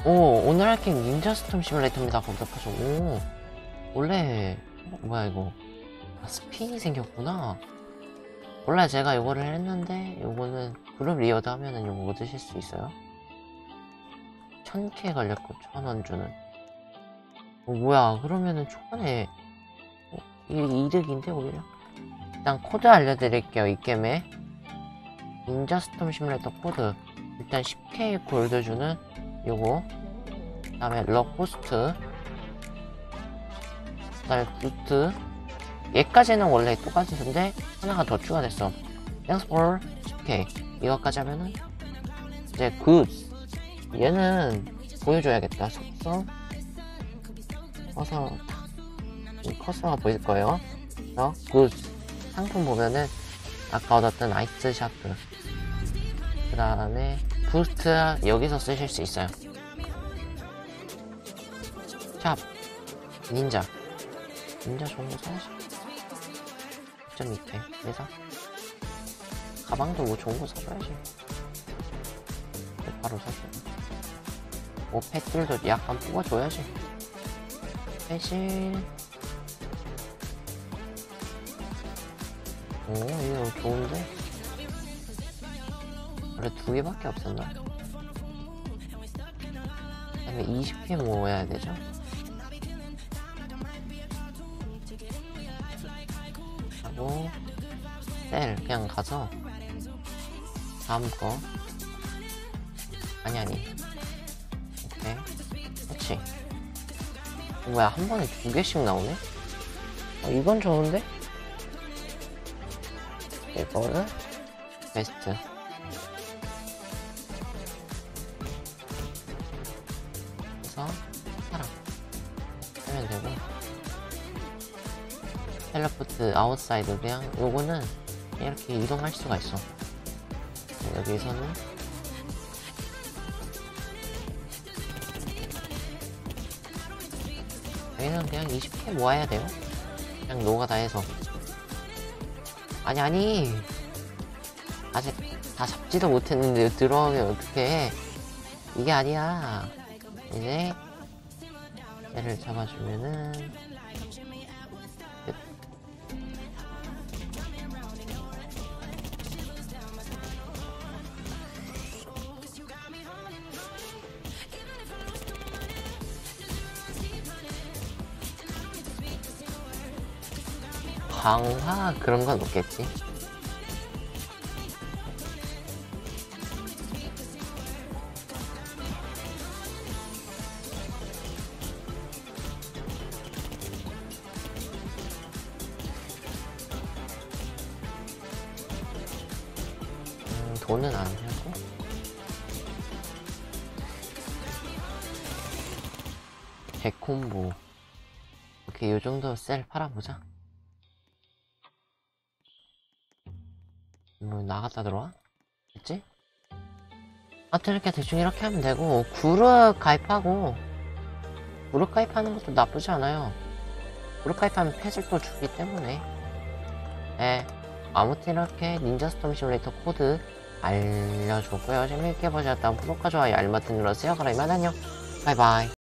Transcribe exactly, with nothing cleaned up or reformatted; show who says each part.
Speaker 1: 오, 오늘 할 게임 닌자 스톰 시뮬레이터입니다. 검색하죠. 오, 원래 어, 뭐야 이거? 아, 스핀이 생겼구나. 원래 제가 요거를 했는데 요거는 그룹 리어드 하면은 요거 얻으실 수 있어요. 천 개 걸렸고 천 원 주는. 어, 뭐야? 그러면은 초반에 어, 이 이득인데 오히려. 일단 코드 알려드릴게요. 이 게임에 닌자 스톰 시뮬레이터 코드. 일단 십 케이 골드 주는 요거. 그 다음에 럭 부스트, 그 다음에 부스트. 얘까지는 원래 똑같은데 하나가 더 추가됐어. 땡스 폴 십 케이. 이거까지 하면은 이제 굿. 얘는 보여줘야겠다. 속성 커서 커서가 보일 거예요. 그래서 굿. 상품 보면은 아까 얻었던 아이스 샤프, 그 다음에 부스트 여기서 쓰실 수 있어요. 샵 닌자 닌자 좋은 거 사야지. 일 점 이 회 그래서 가방도 뭐 좋은 거 사줘야지. 바로 사줘. 뭐 펫들도 약간 뽑아줘야지. 패신. 오, 이거 좋은데? 원래 두 개밖에 없었나? 그 다음에 이십 회 모아야 되죠? 하고 셀 그냥 가서 다음 거. 아니 아니 오케이 그렇지. 뭐야, 한 번에 두 개씩 나오네? 어, 이건 좋은데? 이거를 베스트. 그래서 사람 하면 되고, 텔레포트 아웃사이드 그냥 요거는 이렇게 이동할 수가 있어. 여기서는 여기는 그냥 이십 회 모아야 돼요. 그냥 노가다 해서. 아니 아니 아직 다 잡지도 못했는데 들어오면 어떡해. 이게 아니야. 이제 얘를 잡아주면은 끝. 강화 그런 건 없겠지. 음, 돈은 안 되고. 백콤보. 오케이, 요정도 셀 팔아보자. 뭐 나갔다 들어와? 됐지? 하여튼 이렇게 대충 이렇게 하면 되고, 그룹 가입하고, 그룹 가입하는 것도 나쁘지 않아요. 그룹 가입하면 펫을 또 주기 때문에. 예, 아무튼 이렇게 닌자 스톰 시뮬레이터 코드 알려줬고요. 재밌게 보셨다면 구독과 좋아요 알림 버튼 눌러주세요. 그럼 이만 안녕. 바이바이.